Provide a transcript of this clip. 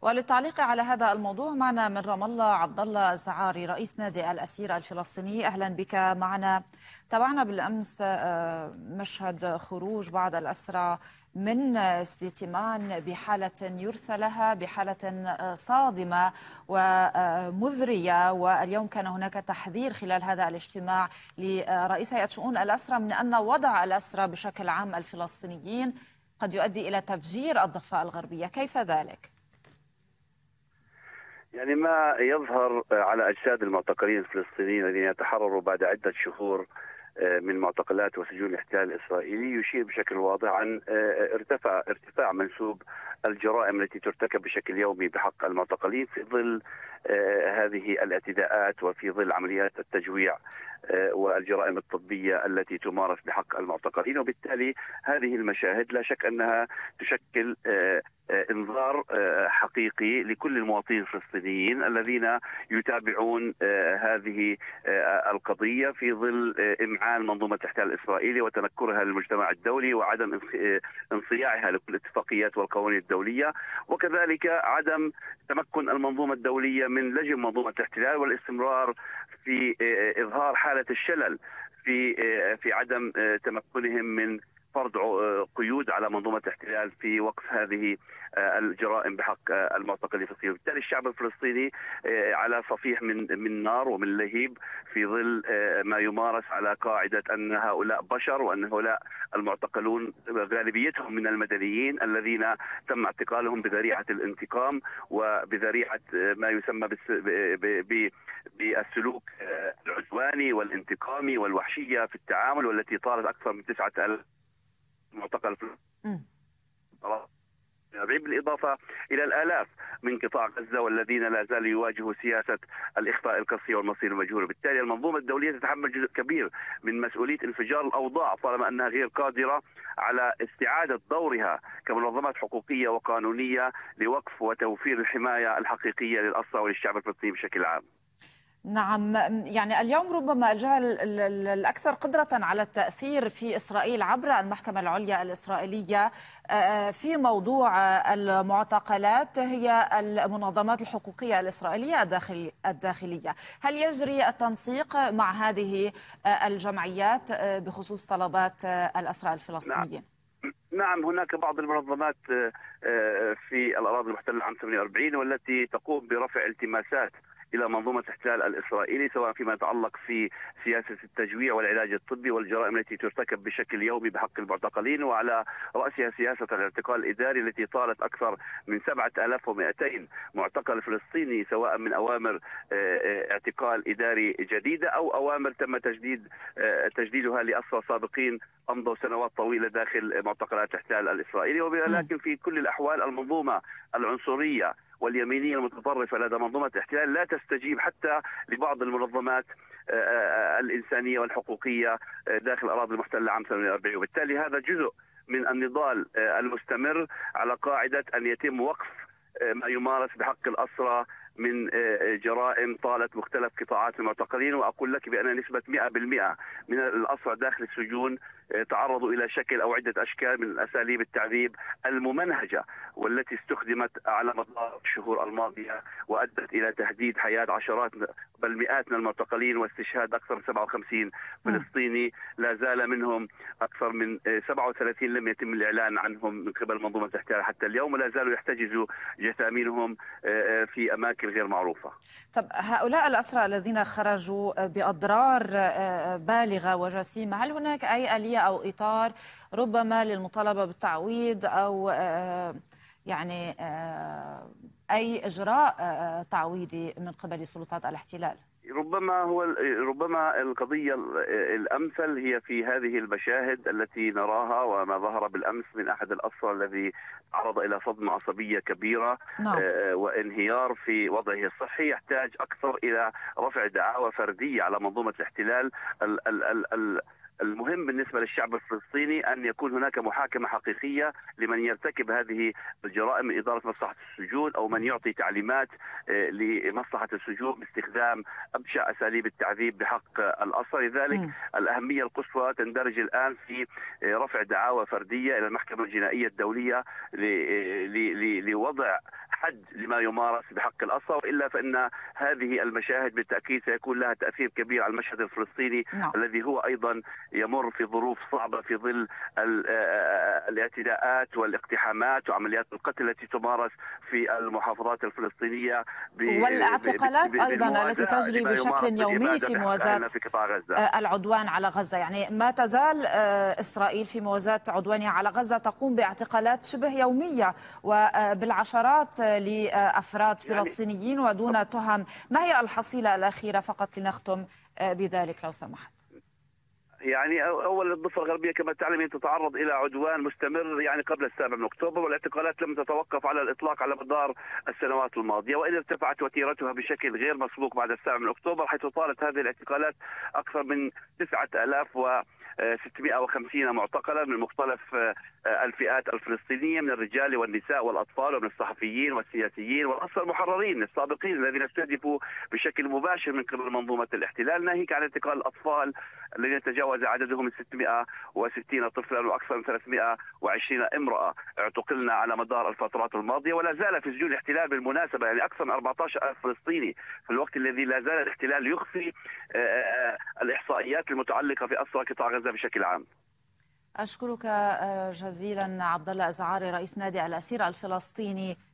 وللتعليق على هذا الموضوع معنا من رام الله عبد الله الزعاري رئيس نادي الأسير الفلسطيني. أهلا بك معنا. تابعنا بالأمس مشهد خروج بعض الأسرى من سديتمان بحالة يرثى لها، بحالة صادمة ومذرية، واليوم كان هناك تحذير خلال هذا الاجتماع لرئيس هيئة شؤون الأسرى من أن وضع الأسرى بشكل عام الفلسطينيين قد يؤدي إلى تفجير الضفة الغربية. كيف ذلك؟ يعني ما يظهر على أجساد المعتقلين الفلسطينيين الذين يتحرروا بعد عدة شهور من معتقلات وسجون الاحتلال الإسرائيلي يشير بشكل واضح عن ارتفاع منسوب الجرائم التي ترتكب بشكل يومي بحق المعتقلين في ظل هذه الاعتداءات وفي ظل عمليات التجويع والجرائم الطبية التي تمارس بحق المعتقلين. وبالتالي هذه المشاهد لا شك أنها تشكل انذار حقيقي لكل المواطنين الفلسطينيين الذين يتابعون هذه القضية في ظل إمعان منظومة الاحتلال الإسرائيلي وتنكرها للمجتمع الدولي وعدم انصياعها لكل الاتفاقيات والقوانين الدولية، وكذلك عدم تمكن المنظومة الدولية من لجم منظومة الاحتلال والاستمرار في إظهار حالة الشلل في عدم تمكنهم من فرض قيود على منظومة الاحتلال في وقف هذه الجرائم بحق المعتقلين الفلسطينيين. بالتالي الشعب الفلسطيني على صفيح من نار ومن لهيب في ظل ما يمارس على قاعدة أن هؤلاء بشر وأن هؤلاء المعتقلون غالبيتهم من المدنيين الذين تم اعتقالهم بذريعة الانتقام وبذريعة ما يسمى بالسلوك العدواني والانتقامي والوحشية في التعامل، والتي طالت أكثر من 9000 معتقل بالإضافة إلى الآلاف من قطاع غزة والذين لا زالوا يواجهوا سياسة الإخفاء القسري والمصير المجهول. بالتالي المنظومة الدولية تتحمل جزء كبير من مسؤولية انفجار الأوضاع طالما أنها غير قادرة على استعادة دورها كمنظمات حقوقية وقانونية لوقف وتوفير الحماية الحقيقية للأسرى وللشعب الفلسطيني بشكل عام. نعم، يعني اليوم ربما الجهة الأكثر قدرة على التأثير في إسرائيل عبر المحكمة العليا الإسرائيلية في موضوع المعتقلات هي المنظمات الحقوقية الإسرائيلية الداخلية. هل يجري التنسيق مع هذه الجمعيات بخصوص طلبات الأسرى الفلسطينيين؟ نعم، هناك بعض المنظمات في الأراضي المحتلة عام 48 والتي تقوم برفع التماسات إلى منظومة الاحتلال الإسرائيلي، سواء فيما يتعلق في سياسة التجويع والعلاج الطبي والجرائم التي ترتكب بشكل يومي بحق المعتقلين، وعلى رأسها سياسة الاعتقال الإداري التي طالت أكثر من 7200 معتقل فلسطيني، سواء من أوامر اعتقال إداري جديدة أو أوامر تم تجديدها لأسرى سابقين أمضوا سنوات طويلة داخل معتقلات الاحتلال الإسرائيلي. ولكن في كل الأحوال المنظومة العنصرية واليمينية المتطرفة لدى منظومة الاحتلال لا تستجيب حتى لبعض المنظمات الإنسانية والحقوقية داخل الأراضي المحتلة عام 48. وبالتالي هذا جزء من النضال المستمر على قاعدة أن يتم وقف ما يمارس بحق الأسرى من جرائم طالت مختلف قطاعات المعتقلين. وأقول لك بأن نسبة 100% من الأسرى داخل السجون تعرضوا إلى شكل أو عدة أشكال من أساليب التعذيب الممنهجة والتي استخدمت على مدار الشهور الماضية وأدت إلى تهديد حياة عشرات بل مئات من المعتقلين واستشهاد أكثر من 57 فلسطيني. لا زال منهم أكثر من 37 لم يتم الإعلان عنهم من قبل منظومة الاحتلال حتى اليوم، ولا زالوا يحتجزوا جثامينهم في أماكن غير معروفة. طب هؤلاء الأسرى الذين خرجوا بأضرار بالغة وجسيمة، هل هناك أي آلية أو إطار ربما للمطالبة بالتعويض أو يعني أي إجراء تعويضي من قبل سلطات الاحتلال؟ ربما القضية الأمثل هي في هذه المشاهد التي نراها وما ظهر بالأمس من أحد الأسرى الذي تعرض إلى صدمة عصبية كبيرة وانهيار في وضعه الصحي، يحتاج أكثر إلى رفع دعاوى فردية على منظومة الاحتلال المهم بالنسبة للشعب الفلسطيني أن يكون هناك محاكمة حقيقية لمن يرتكب هذه الجرائم من إدارة مصلحة السجون أو من يعطي تعليمات لمصلحة السجون باستخدام أبشع أساليب التعذيب بحق الأسرى. لذلك الأهمية القصوى تندرج الآن في رفع دعاوى فردية إلى المحكمة الجنائية الدولية لوضع حد لما يمارس بحق الأسرى، وإلا فإن هذه المشاهد بالتأكيد سيكون لها تأثير كبير على المشهد الفلسطيني الذي هو أيضا يمر في ظروف صعبة في ظل الاعتداءات والاقتحامات وعمليات القتل التي تمارس في المحافظات الفلسطينية والاعتقالات أيضا التي تجري بشكل يومي في موازاة العدوان على غزة. يعني ما تزال إسرائيل في موازاة عدوانها على غزة تقوم باعتقالات شبه يومية وبالعشرات لأفراد فلسطينيين ودون تهم. ما هي الحصيلة الأخيرة فقط لنختم بذلك لو سمحت؟ يعني أولا الضفة الغربية كما تعلمين تتعرض إلى عدوان مستمر يعني قبل 7 من أكتوبر، والاعتقالات لم تتوقف على الإطلاق على مدار السنوات الماضية، وإن ارتفعت وتيرتها بشكل غير مسبوق بعد 7 من أكتوبر، حيث طالت هذه الاعتقالات أكثر من 9650 معتقلا من مختلف الفئات الفلسطينية، من الرجال والنساء والأطفال ومن الصحفيين والسياسيين والأسرى المحررين السابقين الذين استهدفوا بشكل مباشر من قبل منظومة الاحتلال، ناهيك عن اعتقال الأطفال الذين تجاوز عددهم 660 طفلا وأكثر من 320 امرأة اعتقلنا على مدار الفترات الماضية. ولا زال في سجون الاحتلال بالمناسبة يعني أكثر من 14,000 فلسطيني في الوقت الذي لا زال الاحتلال يخفي الإحصائيات المتعلقة في أسرى قطاع غزة بشكل عام. أشكرك جزيلا عبد الله الزعاري رئيس نادي الأسير الفلسطيني